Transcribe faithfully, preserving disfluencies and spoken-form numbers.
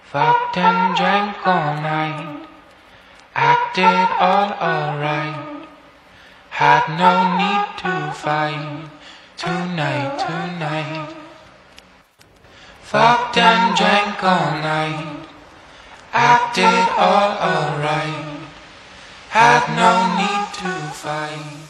Fucked and drank all night, acted all alright. Had no need to fight tonight, tonight. Fucked and drank all night, acted all alright. Had no need to fight.